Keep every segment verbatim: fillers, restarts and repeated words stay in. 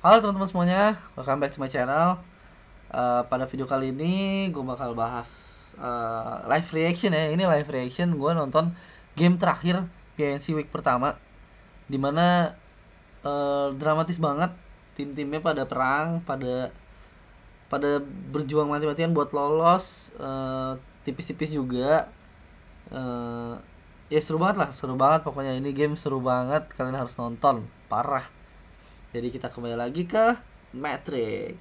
Halo teman-teman semuanya, welcome back to my channel. Eh, pada video kali ini gue bakal bahas eh, live reaction ya. Ini live reaction gue nonton game terakhir P N C week pertama, dimana eh, dramatis banget. Tim-timnya pada perang, pada pada berjuang mati-matian buat lolos. eh, Tipis-tipis juga. Eh, ya seru banget lah, seru banget pokoknya. Ini game seru banget, kalian harus nonton, parah. Jadi kita kembali lagi ke Matrix.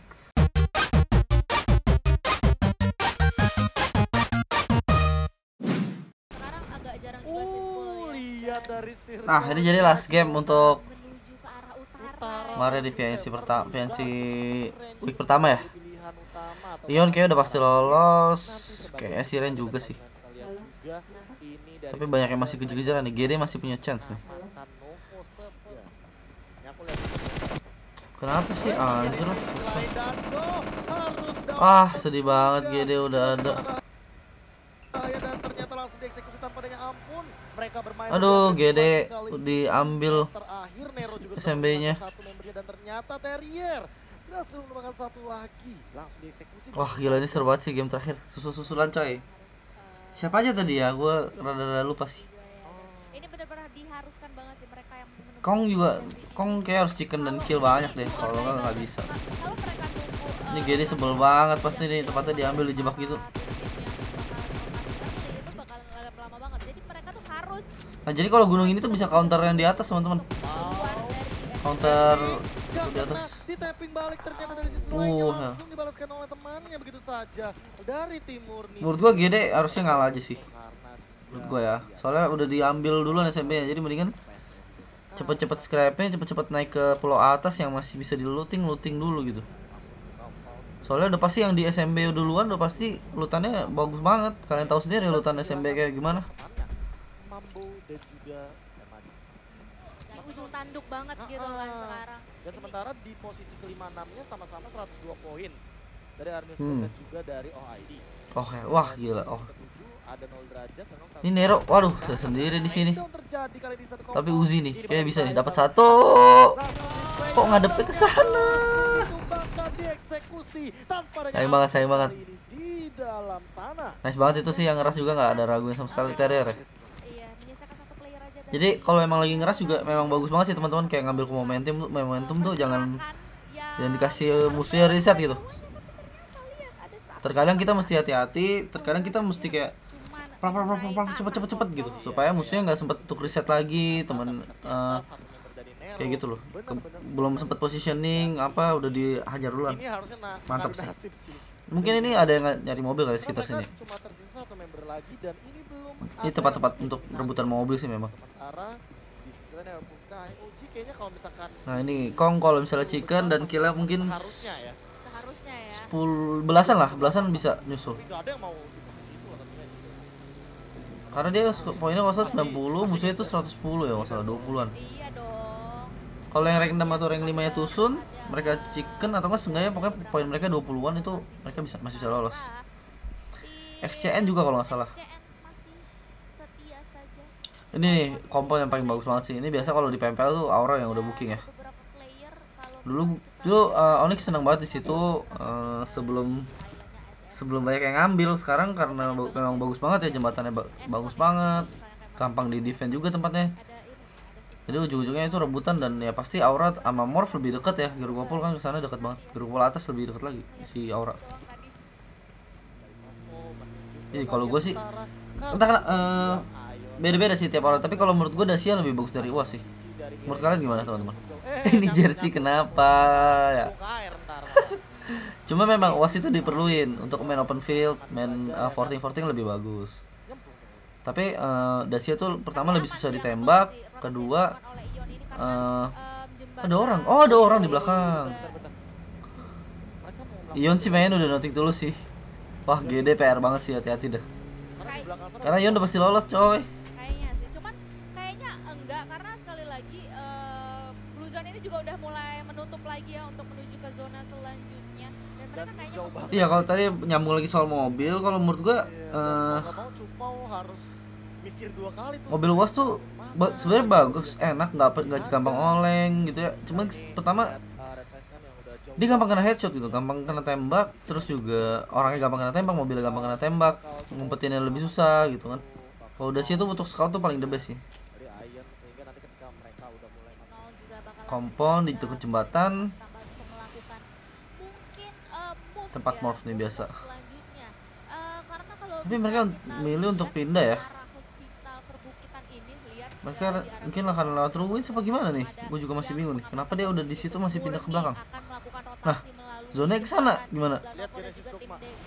Sekarang agak jarang juga sih Spul Uh, ya. lihat Dan dari circle Nah, ini jadi last game untuk menuju ke arah utara. utara. kemarin di P N C pertama, P N C week pertama ya. Pilihan utama atau Leon kayaknya udah pasti lolos. nanti sebagai Kayaknya si Ren juga sih. kita lihat juga ini dari Tapi banyak yang masih kejar-kejaran nih. G D masih punya chance nih. mantan Novo Sub ya. Ini aku lihat Kenapa sih anjir? selain Danzo harus dapat Ah, sedih banget G D udah ada. bahaya dan ternyata langsung dieksekusi tanpa dengan ampun. Mereka bermain Aduh, luar G D biasa kali ini. diambil Terakhir Nero juga S M B-nya. sudah satu membernya dan ternyata Terrier berhasil menemukan satu lagi, langsung dieksekusi. Wah, gila ini seru banget sih game terakhir. Susul-susulan coy. Siapa aja tadi ya? Gue rada-rada lupa sih. Ini benar-benar diharuskan banget sih mereka yang menemukan Kong juga, S M B ini. Kong kayak harus chicken dan kill banyak deh. Kalau nggak nggak bisa. Kalau mereka nunggu Ini eh, G D sebel banget pasti nih, tempatnya diambil dijebak gitu. itu bakal lama banget. Jadi mereka tuh harus Nah, jadi kalau gunung ini tuh bisa counter yang di atas, teman-teman. keluar dari Counter Gak di atas. kena, di tapping balik ternyata dari sisi Uh, lainnya ya. langsung dibalaskan oleh temannya begitu saja dari timur nih. Menurut gua G D harusnya ngalah aja sih. Karena Menurut gua ya. Soalnya udah diambil duluan S M B-nya. Jadi mendingan cepet-cepet scrap-nya, cepet-cepet naik ke pulau atas yang masih bisa di looting, looting dulu gitu. Soalnya udah pasti yang di S M B duluan udah pasti lootannya bagus banget. Kalian tahu sendiri lootan S M B kayak gimana. Mambo dan juga Emani. di ujung tanduk banget gitu kan Ah. sekarang. Dan sementara di posisi kelima enamnya sama-sama seratus dua poin dari Arnius Hmm. dan juga dari O I D. Oke, wah gila. Oh. Ketujuh ada nol derajat memang Ini Nero, waduh, saya sendiri di sini. Down terjadi kali ini satu Tapi kompon. Uzi nih, Ini kayak bakal bisa nih bahaya dapat banget. satu. Langsung Kok ngadepnya ke sana? Itu bakal dieksekusi tanpa ada Sayang banget, sayang banget. kali ini di dalam sana. Nice banget itu sih, yang ngeras juga nggak ada ragunya sama sekali Terrier ya. Iya, menyisakan satu player aja. dan Jadi kalau emang lagi ngeras juga memang bagus banget sih teman-teman, kayak ngambil ke momentum tuh, momentum tuh jangan ya, jangan dikasih musuhnya reset gitu. lihat ada satu Terkadang kita mesti hati-hati, terkadang kita mesti kayak cuman prak prak prak prak, prak, cepet cepet cepet gitu supaya musuhnya nggak sempet untuk reset lagi teman. eh, Satu member dari Nero. kayak gitu loh. Ke- Bener-bener. belum sempet positioning apa udah dihajar duluan. Ini harusnya na Mantap ngadu sih. nasib sih. Mungkin ini ada yang nyari mobil kali Karena sekitar mereka sini. cuma tersisa satu member lagi dan ini belum Ini ada tempat-tempat yang untuk dominasi. rebutan mobil sih memang. Sementara di sisi lain Nero buka Uji kayaknya kalau misalkan Nah ini Kong kalau misalnya chicken dan killnya mungkin seharusnya ya. seharusnya ya. sepuluh belasan lah, belasan bisa nyusul. Tapi nggak ada yang mau di posisi itu katanya juga. Karena dia poinnya kalau salah sembilan puluh, musuhnya itu seratus sepuluh ya, kalau salah dua puluhan. Iya dong. Kalau yang rank enam atau rank lima nya Tusun, mereka chicken atau enggak seenggaknya pokoknya poin mereka dua puluhan itu mereka bisa masih bisa lolos. Di X C N juga kalau nggak salah. X C N masih setia saja. Ini nih kompon yang paling bagus banget sih. Ini biasa kalau di P M P L tuh Aura yang udah booking ya. Beberapa player kalau Dulu misalnya kita dulu uh, Onyx seneng banget di situ uh, sebelum sebelum banyak yang ngambil. Sekarang karena ba- memang bagus banget ya, jembatannya ba- bagus banget, gampang di defend juga tempatnya. ada ini, ada sisi Jadi ujung-ujungnya itu rebutan dan ya pasti Aura sama Morph lebih deket ya. Gerugopol kan ke sana deket banget. Gerugopol atas lebih deket lagi si Aura. doang tadi. Oh, menuju Jadi ke kalau gue sih utara. entah kenapa Karena eh, ayo, beda-beda sih tiap orang. Tapi kalau menurut gue Dacia lebih bagus dari Uas sih. sisi dari Menurut kalian gimana teman-teman? Eh, Ini nyangkut, jersey nyangkut. kenapa ya? Buka air ntar. Cuma memang Uas itu diperluin untuk main open field, main uh, forting forting lebih bagus. Nyemplung. Tapi eh, Dacia tuh pertama Tapi lebih aman susah sih, ditembak, aman sih. Rotasi kedua yang dilakukan oleh Ion ini karena, eh, em, jembatan ada orang. Oh, ada orang di belakang. Bentar, bentar. Mereka mau melakukan Ion sih main udah noting tulus sih. Wah, G D P R banget sih, hati-hati dah. karena di belakang sana Karena Ion udah pasti lolos, coy. kayaknya sih. Cuman kayaknya enggak karena sekali lagi em, Blue Zone ini juga udah mulai menutup lagi ya untuk menuju ke zona selanjutnya dan mereka Dan kayaknya jauh membutuhkan Iya, kalau sih. tadi nyambung lagi soal mobil, kalau menurut gua Iya, eh, dan mau nggak mau Cupau harus mikir dua kali tuh. mobil Uas tuh ba- sebenarnya bagus, enak, nggak pe- nggak gampang oleng gitu ya. Cuma Ini pertama lihat, uh, Red Flash kan Dia gampang kena headshot gitu, gampang kena tembak, terus juga orangnya gampang kena tembak, mobilnya gampang kena tembak, ngumpetinnya lebih susah gitu kan. Kalau udah sih itu untuk scout tuh paling the best sih. Dari Ion, sehingga nanti ketika mereka udah mulai nol juga bakalan Kompon di dekat jembatan, tambah untuk melakukan mungkin eh, move tempat ya, morph nih untuk biasa. selanjutnya. Eh, karena kalau Tapi bisa mereka kita milih lihat untuk pindah ya. arah hospital perbukitan ini, lihat Mereka ya, di arah mungkin akan lewat perbukitan ruins apa gimana nih? ada Gue juga masih yang bingung nih. Kenapa dia udah di situ masih pindah ke murni belakang? akan melakukan Nah, rotasi melalui zonanya ke sana jembatan di gimana? sebelah Lihat Novo dan Genesis juga tim Dogma. D-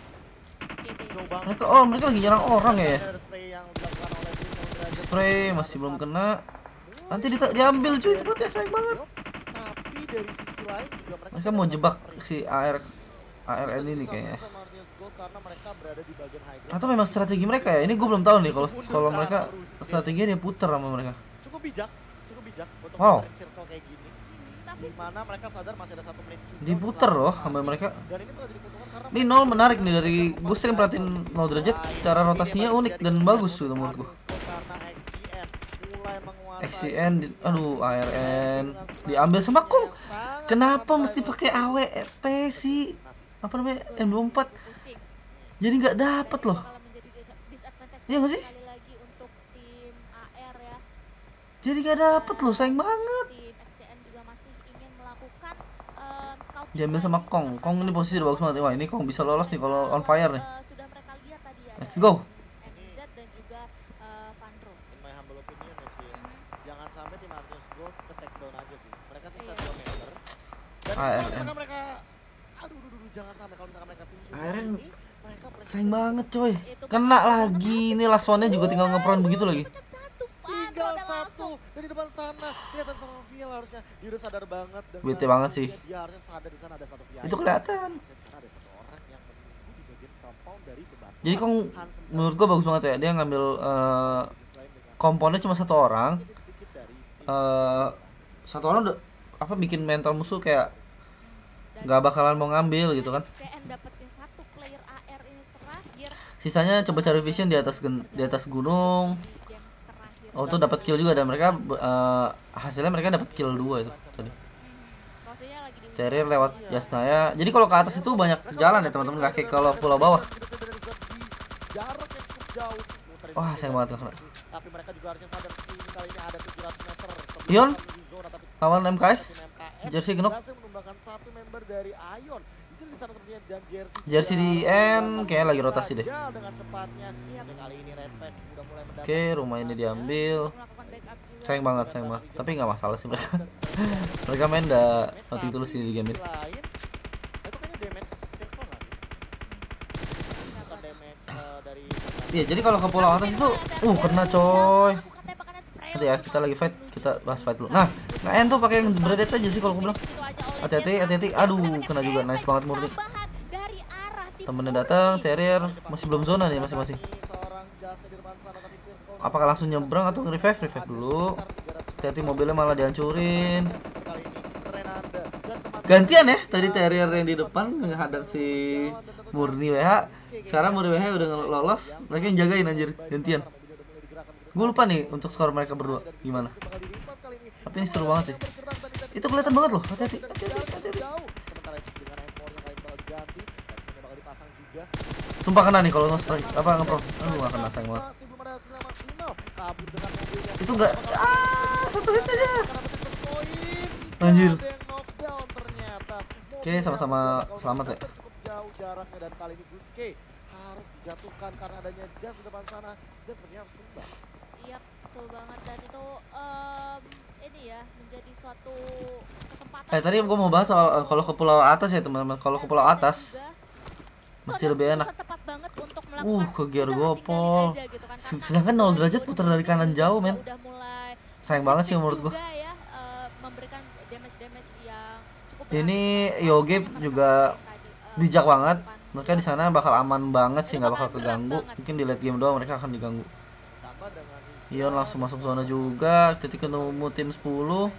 K D. jauh banget. Mereka oh mereka lagi nyerang orang ya. Ada spray yang dilakukan oleh tim yang berada Spray di masih belum hadapan. kena. Nanti di- diambil cuy tempatnya, sayang banget. Tapi dari sisi lain juga mereka Mereka tidak mau jebak mendapatkan si A R A R N ini kayaknya. sama Martinez Gold karena mereka berada di bagian high ground. Atau memang strategi mereka ya? Ini gue belum tahu nih kalau kalau mereka strateginya dia puter sama mereka. Cukup bijak, cukup bijak untuk Wow. menarik circle kayak gini. Tapi Di mana mereka sadar masih ada satu menit juga. Diputer untuk loh melakukan sama rotasi. mereka. Dan ini bakal jadi keuntungan karena Ini nol menarik nih dari gue sering perhatiin nol derajat, cara rotasinya unik dan bagus gitu menurut gue. Karena X G N mulai menguasai X C N, di- aduh A R N diambil sama Kong. Kenapa mesti pakai A W P sih? Apa namanya M dua puluh empat? kucing. Jadi nggak dapet loh. Bakalan menjadi dis- disadvantage Iya nggak sih? sekali lagi untuk tim A R ya. Jadi nggak dapet loh, sayang banget. Tim X C N juga masih ingin melakukan um, scouting Diambil sama lagi Kong. karena Kong ini posisi udah bagus banget. Wah ini Kong bisa lolos nih kalau on mereka, fire nih. eh, sudah mereka lihat tadi ya. Let's go. M Z dan juga eh, Vandro. In my humble opinion ya sih ya. Mhm. Jangan sampai tim Martinez Gold ke take down aja sih. Mereka sisa Iya. dua meter. Dan A R N. kalau misalkan mereka aduh, aduh, aduh, jangan sampai kalau misalkan mereka tim A R N ini, mereka pressure sayang banget coy. Itu Kena lagi. Ini last one-nya juga tinggal ngepron begitu lagi. Pencet satu, Vandro tinggal dan satu dari depan sana. Kelihatan sama Viel harusnya dia udah sadar banget dengan Bete banget sih. dia, dia harusnya sadar di sana ada satu Viel. Itu kelihatan. Di sana ada satu orang yang menunggu di bagian compound dari bebatuan. Jadi Kong menurut gua bagus banget ya. Dia ngambil eh, komponnya cuma satu orang. Eh, satu orang udah apa bikin mental musuh kayak nggak bakalan mau ngambil gitu kan. X C N dapetin satu player A R ini terakhir Sisanya coba cari vision di atas gen- di atas gunung. di game terakhir. Oh tuh dapat kill juga dan mereka eh, hasilnya mereka dapat kill dua itu tadi. Mhm. Posisinya lagi di Terrier lewat Jasnaya. Jadi kalau ke atas itu banyak jalan ya teman-teman, nggak kayak kalau pulau bawah. Jarak yang cukup jauh. Wah, sayang banget nggak kena. Tapi mereka juga harusnya sadar ini kali ini ada tujuh ratus meter. sebelum Ion? menuju zona, tapi Lawan M K S, tim M K S jersey genok. berhasil menumbangkan satu member dari Ion. Itu di sana sepertinya dan jersey. Jersey di N kayaknya lagi rotasi deh. saja dengan cepatnya. Iya. Dan kali ini Red Fest udah mulai mendapat. Oke, rumah ini diambil. melakukan backup juga. Sayang banget, sayang banget. Tapi nggak masalah sih mereka. Mereka main udah nothing tulus sih di game ini. Lain, itu kayaknya damage circle nggak sih? Bukan damage eh, dari Iya, jadi kalau ke pulau atas itu, uh kena coy. Melakukan tembakannya spray Nanti ya, kita lagi fight, kita bahas fight dulu. Nah, nah N tuh pakai yang Bredet aja sih kalau aku bilang. Begitu aja oleh Hati-hati, Jet. hati-hati. Tapi Aduh, mendapatkan kena juga. damage Nice banget Murni. tambahan dari arah tim Temennya Murni. datang, Terrier masih belum zona nih masing-masing. seorang jasa di depan sana tapi circle Apakah langsung nyebrang atau nge-revive? Revive dulu. Hati-hati mobilnya malah dihancurin. kali ini Renanda dan teman Gantian ya, tadi Terrier yang di depan ngehadang si Murni W H. Sekarang Murni W H udah lolos, mereka yang jagain anjir, gantian. Gue lupa nih untuk skor mereka berdua gimana. Tapi ini seru banget sih. Itu kelihatan banget loh, hati-hati, hati-hati, hati-hati. Sumpah kena nih kalau nge-spray, apa nge-pro. Aduh gak kena, sayang banget. Itu enggak, ah satu hit aja. Anjir. Oke, sama-sama selamat ya. Cukup jauh jaraknya dan kali ini Guske harus dijatuhkan karena adanya Jas di depan sana dan sepertinya harus tumbang. Iya, betul banget dan itu em, ini ya menjadi suatu kesempatan. Eh tadi gue mau bahas soal eh, kalau ke pulau atas ya teman-teman. Kalau ke pulau Dan atas juga mesti itu lebih adalah enak. keputusan tepat banget untuk Uh, melakukan ke gear udah gopol. tinggalin aja gitu kan. Karena Sedangkan nol zona derajat juga putar udah dari kanan mulai- jauh, men. Udah mulai Sayang banget sih menurut juga gue. ya eh, memberikan damage-damage yang cukup Ini berarti. Yoge Harusnya mereka juga tadi, eh, bijak banget. depan. Mereka di sana bakal aman banget sih, Itu nggak bakal bakalan keganggu. berat banget. Mungkin di late game doang mereka akan diganggu. Tambah dengan Ion langsung masuk zona juga. Titik ketemu tim sepuluh.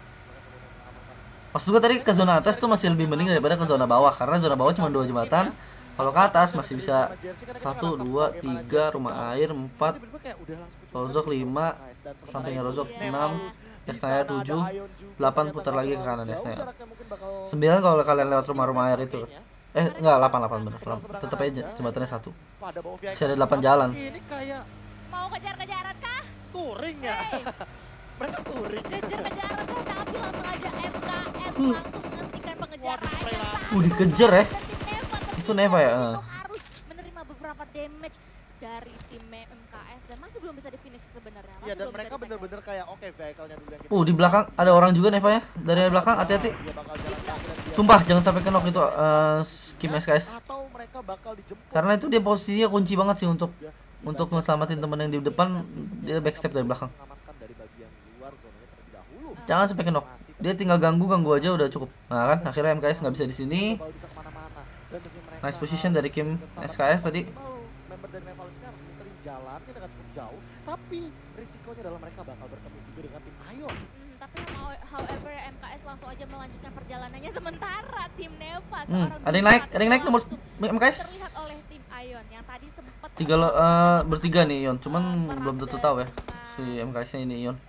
Pas juga tadi ke zona atas tuh masih lebih mending daripada ke zona bawah karena zona bawah cuma dua jembatan. Kalau ke atas masih bisa satu, dua, tiga, rumah air, empat, Rozok lima, sampingnya Rozok enam. Esnaya tujuh, delapan putar lagi ke kanan Esnaya. sembilan sembilan kalau kalian lewat rumah-rumah air itu. Eh enggak, delapan delapan bener. Tetap aja jembatannya satu. Masih ada delapan jalan. Ini kayak Mau kejar-kejaran kah? touring ya. Hey, Mereka touring. kejar-kejaran kah? Tapi langsung aja M K S Hmm. langsung menghentikan pengejarannya. Uh, dikejar ya. Dan tim Neva Itu Neva ya, itu eh. harus menerima beberapa damage dari tim M K S dan masih belum bisa di finish sebenarnya. Iya, Masih dan belum bisa mereka di-back bener-bener kayak oke vehicle-nya dulu yang kita Uh, di belakang ada orang juga Neva ya. Dari belakang hati-hati. Dia bakal jalan kaki dan dia- Sumpah jangan sampai kenok itu eh Kim S K S. Atau mereka bakal dijemput. Karena itu dia posisinya kunci banget sih untuk Ya, untuk ngeselamatin temen yang di depan. Dia backstep dari belakang. mengamankan dari bagian luar zonanya terlebih dahulu. Jangan sampai kenok. Dia tinggal ganggu ganggu aja udah cukup. Nah kan akhirnya M K S nggak bisa di sini. Bakal bisa kemana-mana. Dan tentunya mereka Nice position dari Kim bersama S K S tadi. minimal member dari Nevalus ini harus muterin jalannya dengan cukup jauh, tapi risikonya adalah mereka bakal bertemu juga dengan tim Ion. Hmm, tapi how- however M K S langsung aja melanjutkan perjalanannya sementara tim Neva Hmm, seorang ada yang dua naik, ada yang naik nomor langsung M K S. terlihat oleh tim Ion yang tadi sempat Tiga lo, eh, bertiga nih Ion, cuman eh, perang belum tentu tahu ya dengan- si M K S-nya ini Ion.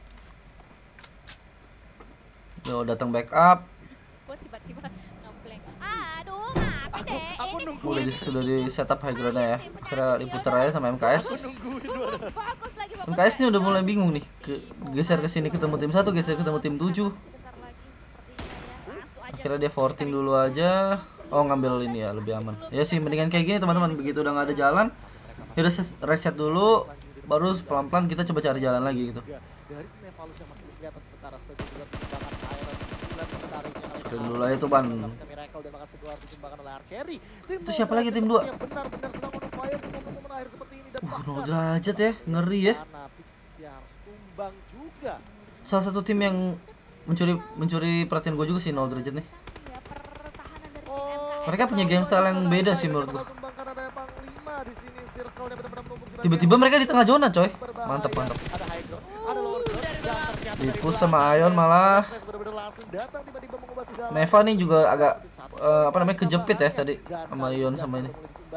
Yo datang backup. Gua tiba-tiba ngeblank. Aduh, ngapain deh? aku Ini nunggu. Udah di, sudah di setup high ground ya. Akhirnya diputar aja sama M K S. Uh, bagus lagi M K S ini udah mulai bingung nih. Ke, geser ke sini ketemu tim satu, geser ketemu tim tujuh. Sebentar lagi sepertinya ya. Langsung aja. Akhirnya dia forting dulu aja. Oh ngambil ini ya lebih aman. Ya sih mendingan kayak gini teman-teman. Begitu udah nggak ada jalan, ya udah ses- reset dulu. Baru pelan-pelan kita coba cari jalan lagi gitu. Juga dari tim Nevalus yang masih belum kelihatan sementara sejujuran perkembangan Iron sembilan menariknya oleh Keren dulu aja tuh, Ban. Mendapatkan Miracle dan bahkan segelar dikembangkan oleh Archery. Tim Itu siapa Nova lagi tim dua? sepertinya benar-benar sedang on fire di momen-momen akhir seperti ini dan Uh, bahkan nol derajat ya, ngeri ya. sana Pixie harus tumbang juga. Salah satu tim yang mencuri mencuri perhatian gue juga sih nol derajat nih. Ya, pertahanan dari tim Oh, M K S. Mereka punya game style yang beda sih menurut gua. Tumbangkan ada Panglima di sini, circle-nya benar-benar menumpuk di bagian Tiba-tiba mereka di tengah zona coy. berbahaya. Mantap mantap. Ada high ground, ada lower ground, dari dan belakang. ternyata Di dari push belakang, sama Ion malah. Flash benar-benar langsung datang tiba-tiba mengubah segala. Neva nih juga agak eh, apa namanya kejepit ya tadi sama Ion sama ini.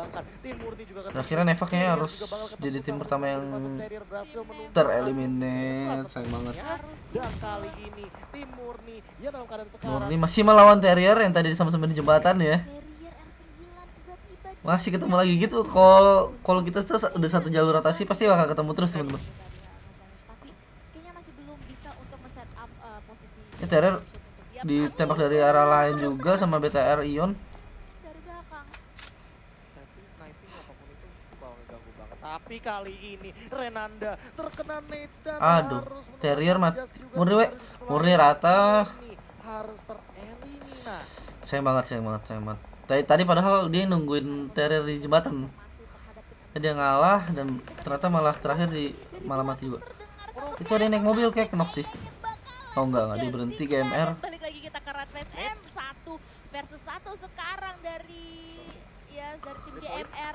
Dan akhirnya Neva kayaknya harus jadi tim pertama yang tereliminate. Sayang banget. Dan kali ini tim Murni ya dalam keadaan sekarang Murni masih melawan Terrier yang tadi sama-sama di jembatan ya. Carrier R sembilan tiba-tiba di- Masih ketemu lagi gitu. Kalau kalau kita tuh udah satu jalur rotasi pasti bakal ketemu terus teman-teman. Tadi ya, Mas Anus. Tapi kayaknya masih belum bisa untuk men-set up uh, posisi Ya, Terrier shoot untuk dia. ditembak dari arah lain juga sama B T R Ion. Dari belakang. Tapi sniping apapun itu bakal ngeganggu banget. Tapi kali ini Renanda terkena nades dan Aduh, harus menunggu Terrier mati. Jas juga Murni, we. sebenarnya setelah Murni rata. Murni harus tereliminasi. Sayang banget, sayang banget, sayang banget. Tadi, tadi padahal dia nungguin Terrier di jembatan. Masih terhadap tim Dia ngalah dan ternyata malah terakhir di malah mati juga. Itu ada yang naik mobil kayak kenok sih. Oh enggak, enggak dia berhenti G M R. Balik lagi kita ke Red Fest M satu versus satu sekarang dari ya dari tim G M R.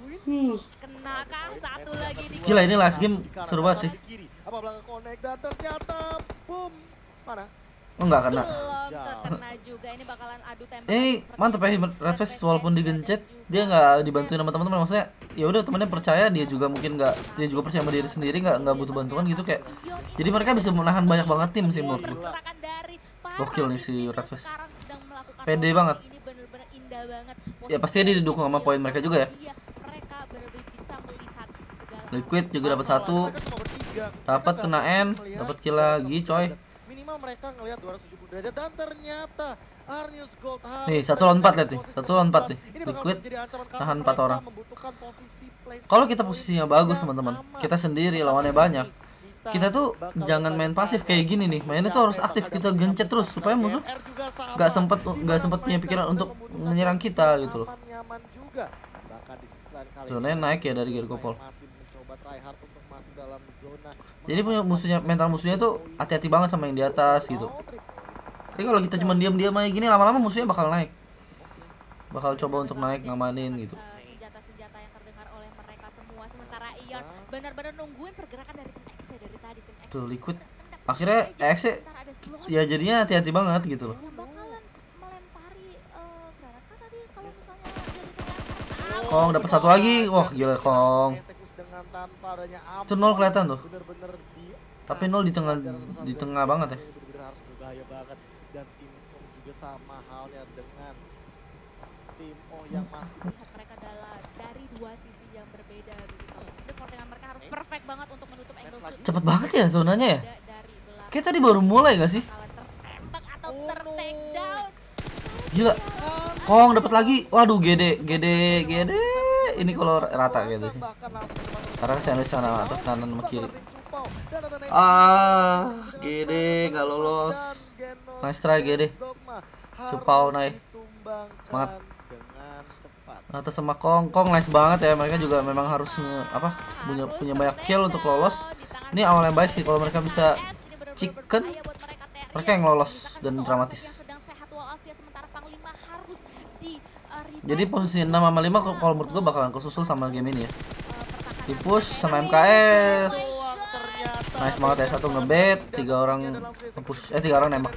Kenakah satu lagi di Gila, ini last game seru banget sih. Apa belakang connect dan ternyata boom. Mana? Oh enggak kena. belum terkena juga, ini bakalan adu tembak. Eh mantep ya Red Fest walaupun digencet dia nggak dibantuin sama teman-teman, maksudnya ya udah temennya percaya, dia juga mungkin nggak, dia juga percaya sama diri sendiri, nggak nggak butuh bantuan gitu kayak. Jadi mereka bisa menahan banyak banget tim sih menurut gue. Gokil nih si Red Fest. Pede banget. Ini bener-bener indah banget. Ya pasti dia didukung sama poin mereka juga ya. Iya, mereka bener-bener bisa melihat segala Liquid juga dapat satu, Mereka cuma bertiga. dapat Mereka kena nggak N, melihat dapat kill lagi coy. Minimal mereka ngelihat dua ratus tujuh puluh derajat dan ternyata Arnius Gold harus Nih, satu lawan empat, berada lihat nih. di posisi Satu lawan empat nih. Ini bakal Liquid menjadi ancaman karena tahan empat mereka orang. membutuhkan posisi place Kalau kita point posisinya bagus yang teman-teman, aman. kita sendiri lawannya banyak. Kita tuh bakal jangan main bertanya pasif kayak gini nih. Mainnya tuh harus siapa yang aktif, bakal kita dapat gencet terus posisi supaya dan musuh G M R juga sama. nggak sempet Di nggak mana sempet punya mereka pikiran sedang untuk membutuhkan menyerang posisi kita yang gitu loh. aman, nyaman juga. Bahkan di sisi lain kali Zonanya ini, naik ya dari pemain Gergopol. masih mencoba try hard untuk masuk dalam zona. Jadi punya musuhnya, mental musuhnya tuh hati-hati banget sama yang di atas gitu. Tapi kalau kita cuma diam-diam aja gini, lama-lama musuhnya bakal naik. Bakal coba untuk naik ngamanin gitu. Eh, senjata-senjata yang terdengar oleh mereka semua, sementara Ion benar-benar nungguin pergerakan dari tim X dari tadi tim X. Tuh Liquid. Akhirnya X ya jadinya hati-hati banget gitu loh. yang bakalan melempari eh, granat kah tadi kalau misalnya jadi kelempar. Kong dapat satu lagi. Wah, gila Kong. Eksekusi dengan tanpa adanya Itu nol kelihatan tuh. bener-bener di Tapi nol di tengah di tengah banget ya. Benar-benar harus berbahaya banget. Dan tim Kong juga sama halnya dengan tim O yang masih Lihat mereka adalah dari dua sisi yang berbeda begitu. Jadi Fortnite mereka harus perfect banget untuk menutup angle shoot. Cepet banget ya zonanya ya. Beda dari belakang. Kayak tadi baru mulai gak sih? Bakalan tertembak atau Oh, ter-take no. down. Gila. Kong dapat lagi. Waduh, gede, gede, gede. Ini kalau rata gitu sih. Karena sandwich sana atas kanan sama kiri. Ah, gede gak lolos. Nice try gede. Cupau naik. Semangat. Atas sama Kong, Kong nice banget ya. Mereka juga memang harus nge, apa punya punya banyak kill untuk lolos. Ini awal yang baik sih kalau mereka bisa chicken. Mereka yang lolos dan dramatis. Jadi posisi enam sama lima kalau menurut gue bakalan kesusul sama game ini ya. Di push sama M K S. Nice banget ya, satu ngebet, tiga orang nge-push, eh tiga orang nembak.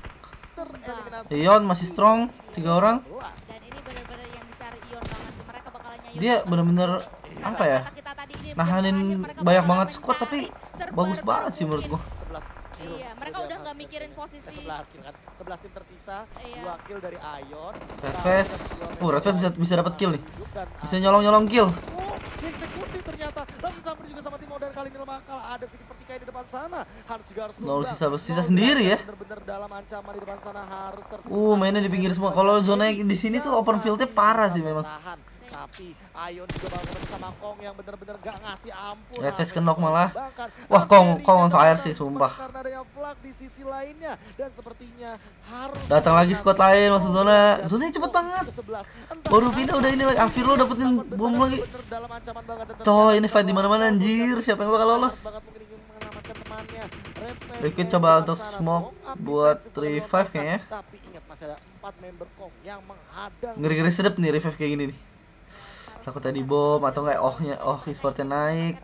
Ion masih strong, tiga orang. Dia bener-bener apa ya? Nahanin banyak banget squad tapi bagus banget sih menurut gua. Iya, mereka udah nggak mikirin posisi. sebelas kill kan. sebelas tim tersisa, Iya. dua kill dari Ion. Redfest, uh Redfest bisa bisa dapat kill nih. Bisa nyolong-nyolong kill. Oh, dieksekusi ternyata. Langsung sampai juga sama Timo dan kali ini bakal ada sedikit pertikaian di depan sana. Hans juga harus Nol nunggang. sisa sisa Nol sendiri ya. bener-bener dalam ancaman di depan sana harus tersisa. Uh, mainnya di pinggir semua. Kalau zona yang di sini tuh open fieldnya parah sih memang. Tahan. Tapi Ion juga bakal ketemu sama Kong yang bener-bener gak ngasih ampun. Redfest Harus kenok malah. bahkan Wah, Kong Arteri Kong on fire datang sih sumpah. karena adanya flag di sisi lainnya dan sepertinya harus Datang lagi squad lain masuk zona. Zonanya cepet posisi banget. kesebelas. Entah Baru kenapa, pindah udah ini lagi. Akhir lo dapetin harapan bom besar lagi. bener-bener dalam ancaman banget dan Coy, ternyata ini fight di mana-mana anjir. Siapa yang bakal lolos? banget mungkin ingin menyelamatkan temannya. Redfest Liquid yang coba depan untuk sana, smoke up buat defensive revive dilontarkan. kayaknya. Tapi ingat masih ada empat member Kong yang menghadang. Ngeri-ngeri sedep nih revive kayak gini nih. Takutnya di bom atau enggak ohnya oh e-sportnya naik.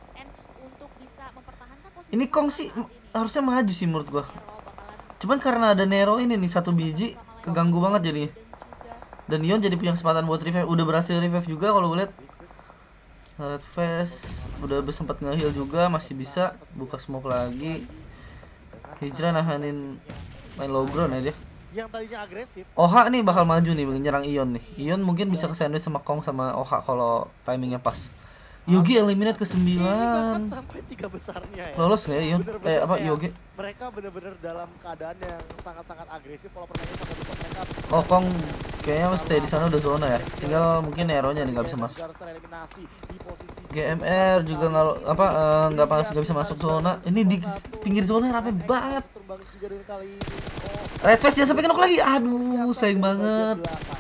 Ini Kong sih harusnya maju sih menurut gua. Cuman karena ada Nero ini nih satu biji keganggu banget jadinya. Dan Ion jadi punya kesempatan buat revive. Udah berhasil revive juga kalau gue lihat. Redfest udah sempat nge-heal juga, masih bisa buka smoke lagi. Hijrah nahanin main low ground ya dia. Yang tadinya agresif. Oha nih bakal maju nih menyerang Ion nih. Ion mungkin bisa ke sandwich sama Kong sama Oha kalau timingnya pas. Yogi eliminate ke sembilan. Sampai tiga besarnya ya. Lolos nggak ya Ion? Bener-bener Eh apa kayak Yogi? Mereka bener-bener dalam keadaan yang sangat-sangat agresif kalau permainnya sampai lupa mereka. Oh Kong kayaknya stay di sana udah zona ya. Tinggal mungkin Nero-nya nih nggak bisa masuk. Harus tereliminasi di posisi G M R juga nggak apa eh, nggak pas nggak bisa masuk zona. Ini di pinggir zona rame banget. terbang juga dengan kali ini. Oh, Redfest dia sampai kenok lagi. Aduh sayang banget.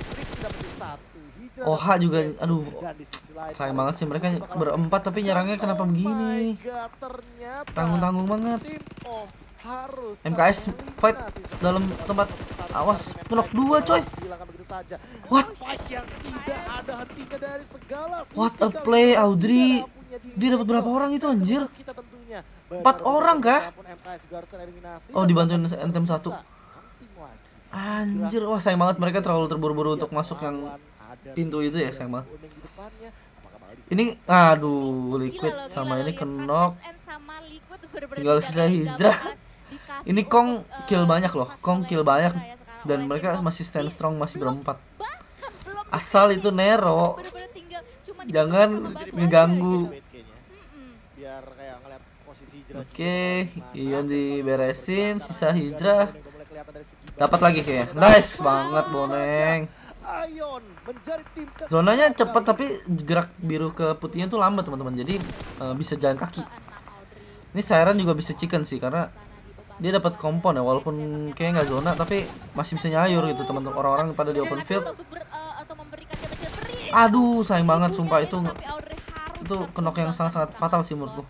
Oha juga aduh sayang banget sih mereka berempat tapi nyerangnya kenapa begini? Tanggung-tanggung banget. M K S fight dalam tempat awas penok dua coy. What? What a play Audrey. Dia dapat berapa orang itu anjir? Empat orang kah? Oh dibantuin Anthem satu. Anjir wah sayang banget mereka terlalu terburu-buru untuk masuk yang pintu itu ya sayang banget. Ini aduh Liquid sama ini kenok. Tinggal sisa Hijrah. Ini Kong kill banyak loh, Kong kill banyak dan mereka masih stand strong masih berempat. Asal itu Nero, jangan ngeganggu. Oke, Ion diberesin, sisa Hijrah. Dapat lagi kayaknya, nice banget Boneng. Zonanya cepat tapi gerak biru ke putihnya tuh lambat teman-teman, jadi uh, bisa jalan kaki. Ini Siren juga bisa chicken sih karena dia dapat kompon ya walaupun kayak nggak zona tapi masih bisa nyayur gitu teman-teman orang-orang pada di open field. Aduh sayang banget sumpah itu itu kenok yang sangat-sangat fatal sih menurutku.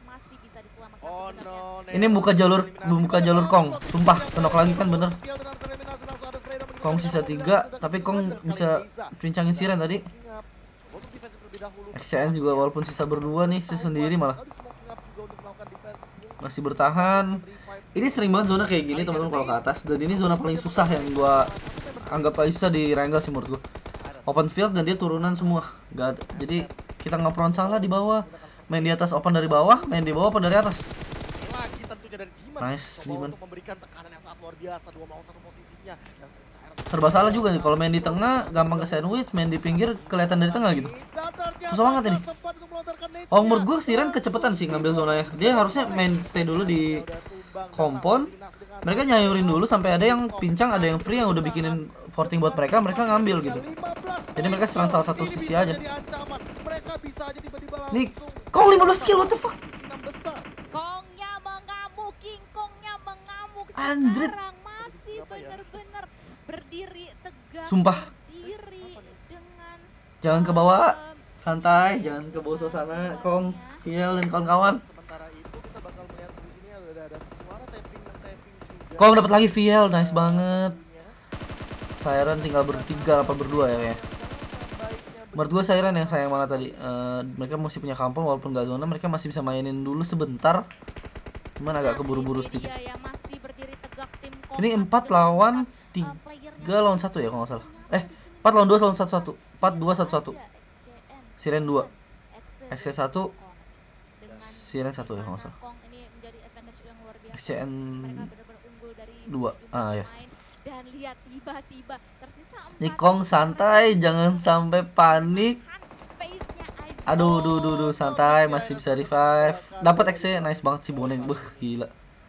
Ini buka jalur buka jalur Kong, sumpah kenok lagi kan bener. Kong sisa tiga tapi Kong bisa pincangin Siren tadi. X C N juga walaupun sisa berdua nih sisa sendiri malah masih bertahan. Ini sering banget zona kayak gini teman-teman kalau ke atas dan ini zona paling susah yang gua anggap paling susah di Wrangle sih menurut gua. Open field dan dia turunan semua. Gak ada. Jadi kita nggak pernah salah di bawah. Main di atas open dari bawah, main di bawah open dari atas. Nice, Coba Demon. untuk memberikan tekanan yang sangat luar biasa, dua melawan satu posisinya. Dan Siren Serba salah juga nih, kalau main di tengah gampang ke sandwich, main di pinggir kelihatan dari tengah gitu. Susah banget ini. Oh, menurut gue Siren kecepatan sih ngambil zonanya. Dia harusnya main stay dulu di kompon. Mereka nyayurin dulu sampai ada yang pincang, ada yang free yang udah bikinin forting buat mereka, mereka ngambil gitu. Jadi mereka serang salah satu sisi aja. Nih, Kong lima belas kill, what the fuck? Kongnya mengamuk, King Kongnya mengamuk Anjrit. sekarang masih bener-bener berdiri tegak. Sumpah. Berdiri dengan Jangan ke bawah, em, santai, jangan ke bawah suasana, Kong, Fiel dan kawan-kawan. Sementara itu kita bakal melihat di sini ada ada suara tapping dan tapping juga. Kong dapat lagi Fiel, nice banget. Siren tinggal bertiga apa berdua ya, ya. Menurut gue Siren yang sayang banget tadi. Eh, mereka masih punya kampung walaupun gak zona, mereka masih bisa mainin dulu sebentar. Cuman agak keburu-buru sedikit. Iya, ya, masih berdiri tegak tim Kong. Ini masih empat dengan lawan empat, eh, tiga playernya lawan satu ya kalau nggak salah. Eh, empat lawan dua lawan satu satu. empat dua satu satu. Siren dua. X C satu. Siren satu ya kalau nggak salah. X C N dua. Ah ya. Dan lihat tiba-tiba tersisa empat. Ini Kong santai, jangan sampai panik. Face-nya aja. Aduh, duh, duh, duh, santai, masih bisa revive. Dapat X C, nice banget sih Boneng. Beuh, gila.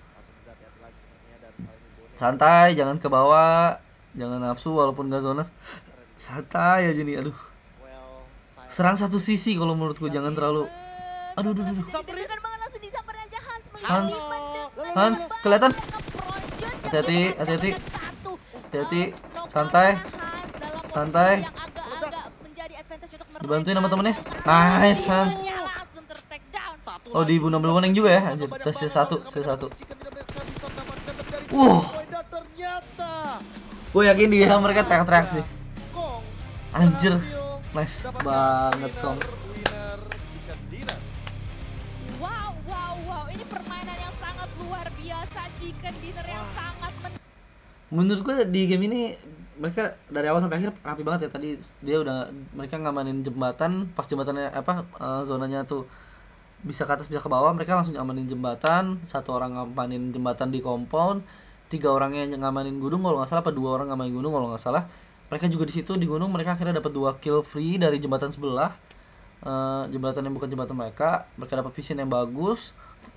Santai, jangan ke bawah. Jangan nafsu walaupun gak zona. Santai aja nih, aduh. Serang satu sisi kalau menurutku, jangan terlalu. Aduh, duh, duh, duh. Deg-degan banget langsung disamperin aja Hans. Hans. Mendekat Hans, banget, kelihatan? nge-project Hati-hati, dan hati-hati. mendapatkan satu. Hati-hati, Eh, knockout santai. Hans dalam posisi Santai. yang agak-agak menjadi advantage untuk mereka. Dibantuin sama temennya. Nice, Hans. Dia langsung ter-take down. Oh, di Bunda Boneng juga ya, anjir. Tes C satu, C satu. Uh. Gue yakin dia mereka teriak-teriak sih. Anjir. Nice banget, Kong. Wow, wow, wow. Ini permainan yang sangat luar biasa. Chicken dinner yang sangat men Menurut gue di game ini mereka dari awal sampai akhir rapi banget ya. Tadi dia udah mereka ngamanin jembatan, pas jembatannya apa eh, zonanya tuh bisa ke atas bisa ke bawah, mereka langsung ngamanin jembatan. Satu orang ngamanin jembatan di compound, tiga orangnya ngamanin gunung kalau nggak salah, apa dua orang ngamanin gunung kalau nggak salah. Mereka juga di situ di gunung, mereka akhirnya dapat dua kill free dari jembatan sebelah. Eh, jembatan yang bukan jembatan mereka, mereka dapat vision yang bagus.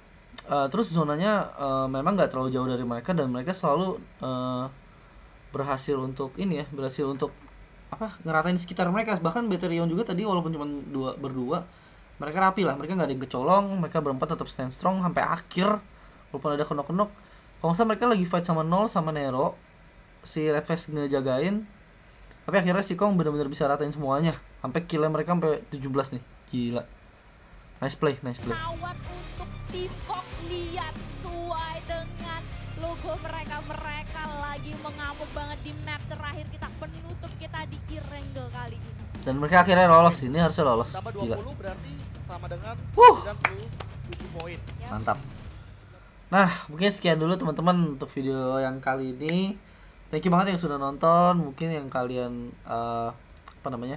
Eh, terus zonanya eh, memang nggak terlalu jauh dari mereka dan mereka selalu eh, berhasil untuk ini ya, berhasil untuk apa ngeratain sekitar mereka. Bahkan Batterion juga tadi walaupun cuma dua berdua, mereka rapi lah, mereka nggak ada yang kecolong, mereka berempat tetap stand strong sampai akhir walaupun ada kenok-kenok. Kalau nggak salah mereka lagi fight sama Nol sama Nero, si Red Face ngejagain, tapi akhirnya si Kong benar-benar bisa ratain semuanya sampai killnya mereka sampai tujuh belas nih, gila. Nice play, nice play. Nawat untuk tim Kong. Lihat sesuai dengan logo mereka. Mereka lagi mengamuk banget di map terakhir kita, penutup kita di Irengel kali ini. Dan mereka akhirnya lolos, ini harusnya lolos, Tambah gila. dua puluh berarti sama dengan Wuh. sembilan puluh tujuh poin. Mantap. Nah, mungkin sekian dulu teman-teman untuk video yang kali ini. Thank you banget yang sudah nonton. Mungkin yang kalian uh, apa namanya?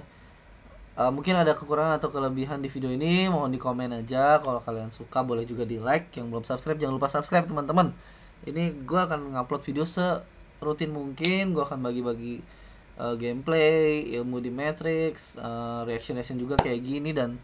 Uh, mungkin ada kekurangan atau kelebihan di video ini, mohon di komen aja. Kalau kalian suka boleh juga di like. Yang belum subscribe jangan lupa subscribe teman-teman. Ini gue akan ngupload video serutin mungkin. Gue akan bagi-bagi uh, gameplay, ilmu di Matrix, uh, reaction-reaction juga kayak gini dan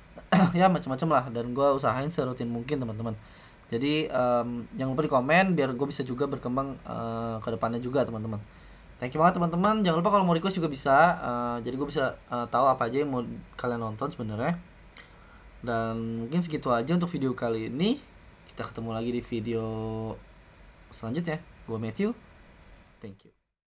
ya macam-macam lah. Dan gue usahain serutin mungkin teman-teman. Jadi um, jangan lupa di komen biar gue bisa juga berkembang uh, ke depannya juga teman-teman. Thank you banget teman-teman. Jangan lupa kalau mau request juga bisa. Uh, jadi gue bisa uh, tahu apa aja yang mau kalian nonton sebenarnya. Dan mungkin segitu aja untuk video kali ini. Kita ketemu lagi di video selanjutnya. Gue Matthew. Thank you.